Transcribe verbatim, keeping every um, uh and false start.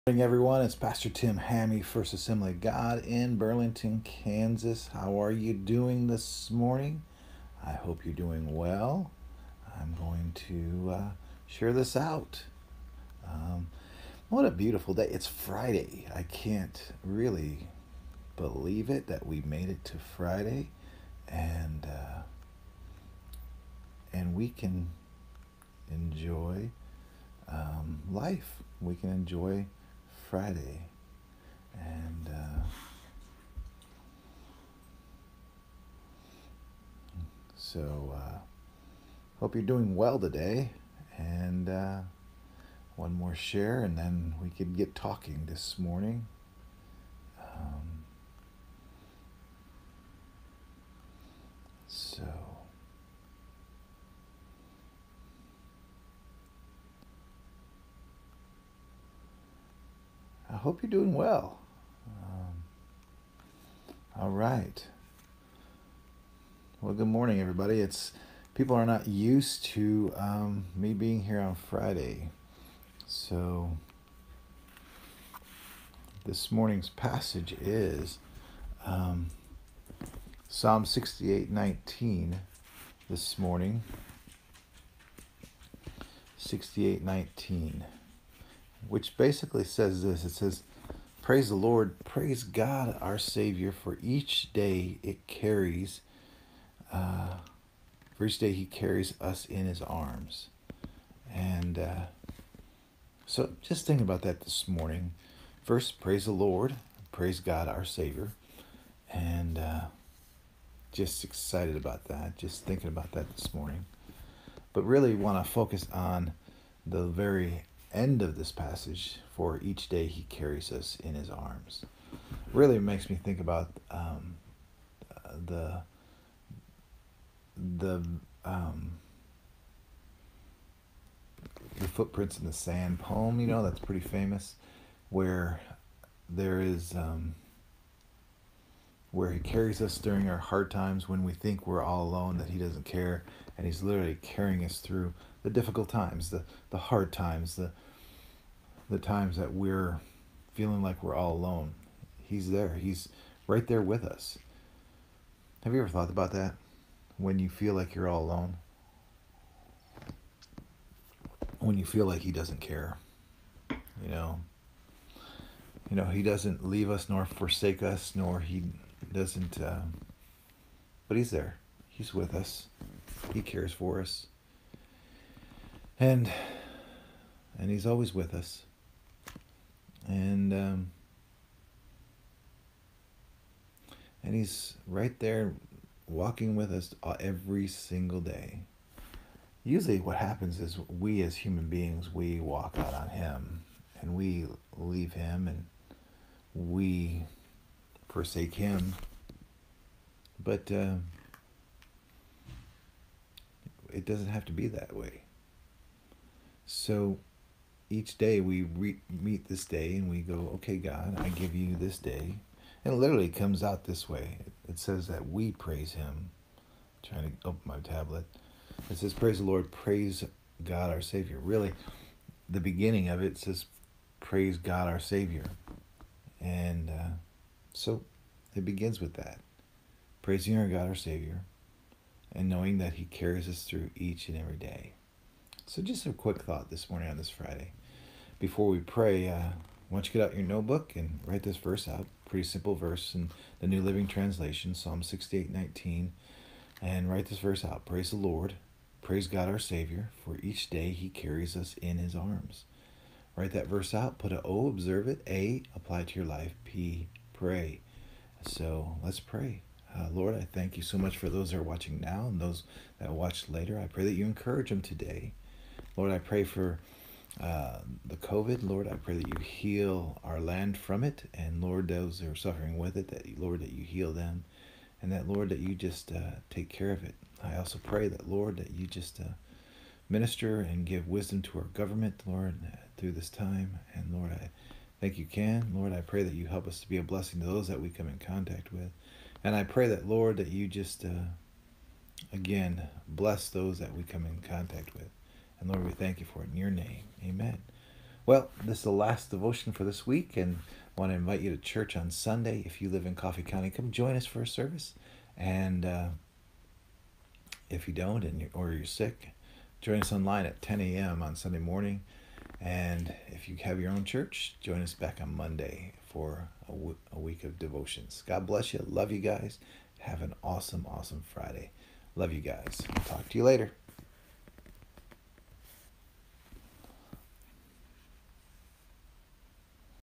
Good morning, everyone. It's Pastor Tim Hammye, First Assembly of God in Burlington, Kansas. How are you doing this morning? I hope you're doing well. I'm going to uh, share this out. Um, what a beautiful day. It's Friday. I can't really believe it that we made it to Friday, and uh, and we can enjoy um, life. We can enjoy Friday. And uh, so, uh, hope you're doing well today. And uh, one more share, and then we could get talking this morning. Um, so, I hope you're doing well. Um, all right. Well, good morning, everybody. It's people are not used to um, me being here on Friday, so this morning's passage is um, Psalm sixty-eight nineteen. This morning, sixty-eight nineteen, which basically says this. It says, "Praise the Lord, praise God, our Savior, for each day it carries." Uh, For each day he carries us in his arms. And uh, so just think about that this morning. First, praise the Lord. Praise God, our Savior. And uh, just excited about that. Just thinking about that this morning. But really want to focus on the very end of this passage. For each day he carries us in his arms. Really makes me think about um, the the um, the footprints in the sand poem, you know, that's pretty famous, where there is um, where he carries us during our hard times when we think we're all alone, that he doesn't care, and he's literally carrying us through the difficult times, the the hard times, the the times that we're feeling like we're all alone. He's there. He's right there with us. Have you ever thought about that? When you feel like you're all alone, when you feel like he doesn't care, you know, you know, he doesn't leave us nor forsake us, nor he doesn't, uh, but he's there. He's with us. He cares for us. And, and he's always with us. And, um, and he's right there walking with us every single day. Usually what happens is we as human beings, we walk out on him and we leave him and we forsake him. But uh, it doesn't have to be that way. So each day we re- meet this day and we go, okay, God, I give you this day. And it literally comes out this way. It says that we praise him. I'm trying to open my tablet. It says, praise the Lord, praise God our Savior. Really, the beginning of it says, praise God our Savior. And uh, so it begins with that. Praising our God our Savior and knowing that he carries us through each and every day. So just a quick thought this morning on this Friday. Before we pray, uh, why don't you get out your notebook and write this verse out. Pretty simple verse in the New Living Translation, Psalm sixty-eight nineteen. And write this verse out. Praise the Lord. Praise God our Savior, for each day he carries us in his arms. Write that verse out. Put a O, observe it. A, apply it to your life. P, pray. So let's pray. Uh, Lord, I thank you so much for those that are watching now and those that watch later. I pray that you encourage them today. Lord, I pray for uh, the COVID. Lord, I pray that you heal our land from it. And Lord, those who are suffering with it, that Lord, that you heal them. And that, Lord, that you just uh, take care of it. I also pray that, Lord, that you just uh, minister and give wisdom to our government, Lord, through this time. And, Lord, I think you can. Lord, I pray that you help us to be a blessing to those that we come in contact with. And I pray that, Lord, that you just, uh, again, bless those that we come in contact with. And, Lord, we thank you for it in your name. Amen. Well, this is the last devotion for this week, and I want to invite you to church on Sunday. If you live in Coffee County, come join us for a service. And uh, if you don't, and you're, or you're sick, join us online at ten a.m. on Sunday morning. And if you have your own church, join us back on Monday for a, w- a week of devotions. God bless you. Love you guys. Have an awesome, awesome Friday. Love you guys. Talk to you later.